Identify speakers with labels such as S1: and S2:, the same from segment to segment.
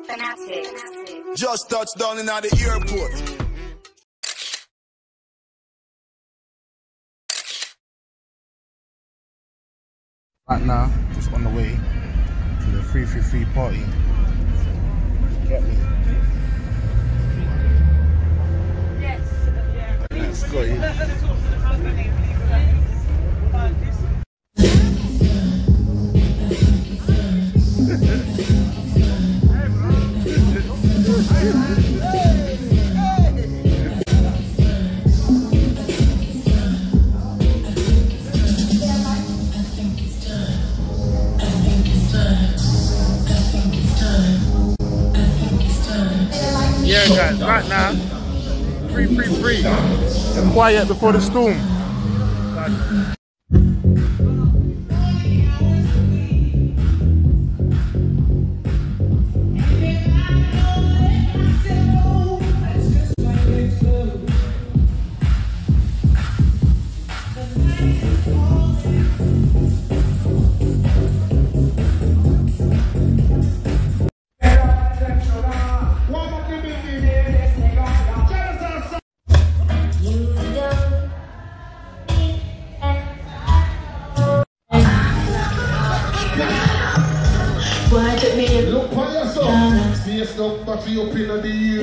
S1: Just touched down in the airport.
S2: Right now, just on the way to the 333 party. Get me?
S3: Yes.
S2: Let's go. Yeah, guys, right now, 333. And quiet before the storm.
S4: Look for yourself. See yourself, but you open on the year.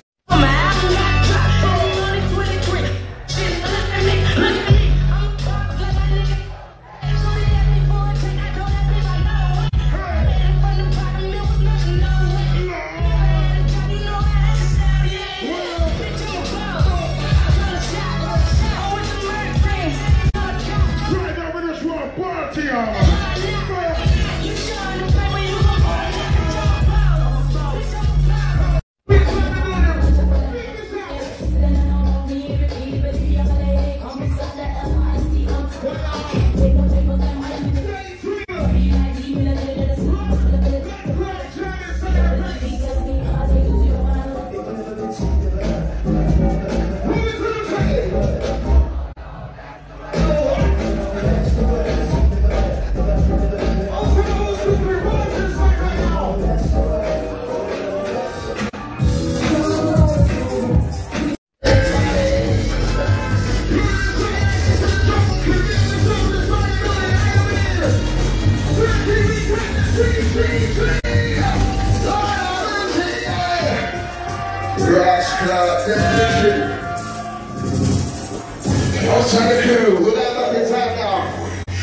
S4: Outside the crew, we'll have nothing time now.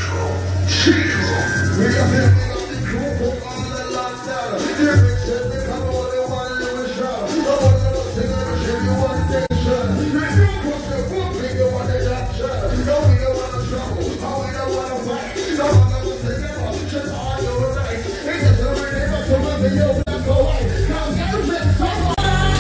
S4: We got the crew for all the lockdown. They come on in one little shot. No one little thing ever show you one station. You push the book, we don't want the action. No, we don't want to trouble. How we don't want to fight. No one knows together. Just all your right. It's just a minute, but to run the yo, let's go right. Now, everything's so on.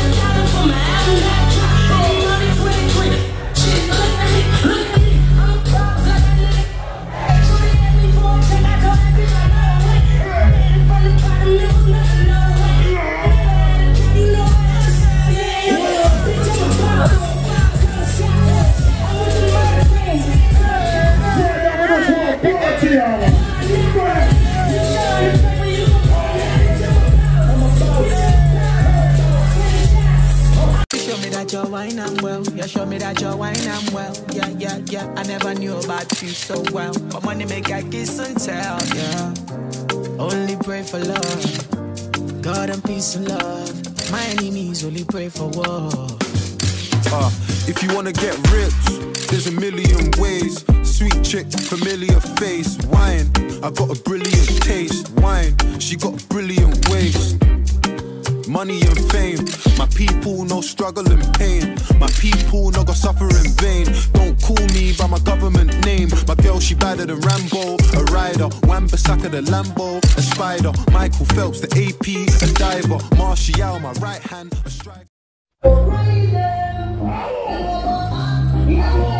S5: Your wine I'm well, you show me that your wine I'm well. Yeah. I never knew about you so well, but money make I kiss and tell. Yeah, only pray for love, God and peace and love. My enemies only pray for war.
S1: If you wanna get rich, there's a million ways. Sweet chick, familiar face. Wine, I got a brilliant taste. Wine, she got brilliant waist. Money and fame, my people no struggle and pain. My people no go suffer in vain. Don't call me by my government name. My girl she badder than Rambo, a rider. Wan-Bissaka the Lambo, a spider. Michael Phelps the AP, a diver. Martial my right hand, a striker.